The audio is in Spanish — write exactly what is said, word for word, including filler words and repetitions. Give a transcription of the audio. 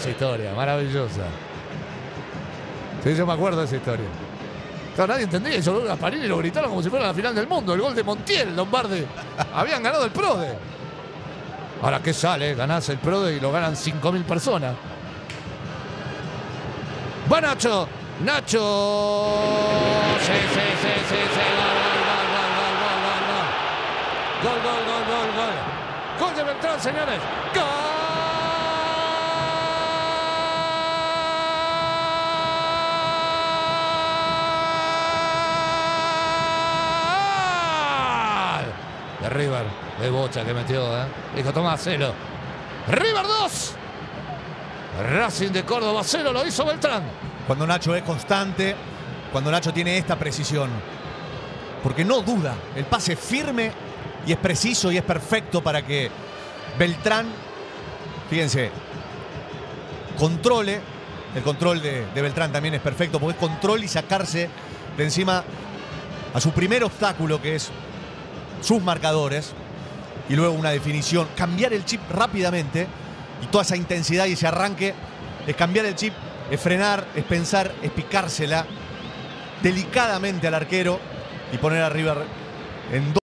Esa historia, maravillosa. Sí, yo me acuerdo de esa historia. Claro, nadie entendía eso. A Panini lo gritaron como si fuera la final del mundo. El gol de Montiel, Lombardi. Habían ganado el PRODE. Ahora, ¿qué sale? Ganás el PRODE y lo ganan cinco mil personas. Va Nacho. Nacho. Sí, sí, sí, sí, sí. Gol, gol, gol, gol, gol, gol, gol. Gol, gol, gol, gol, gol. Gol de Beltrán, señores. ¡Gol! De River, de Bocha que metió, ¿eh? Dijo, tomá, cero. River dos. Racing de Córdoba cero, lo hizo Beltrán. Cuando Nacho es constante, cuando Nacho tiene esta precisión. Porque no duda, el pase es firme y es preciso y es perfecto para que Beltrán, fíjense, controle. El control de, de Beltrán también es perfecto porque es control y sacarse de encima a su primer obstáculo, que es sus marcadores, y luego una definición, cambiar el chip rápidamente, y toda esa intensidad y ese arranque es cambiar el chip, es frenar, es pensar, es picársela delicadamente al arquero y poner a River en dos.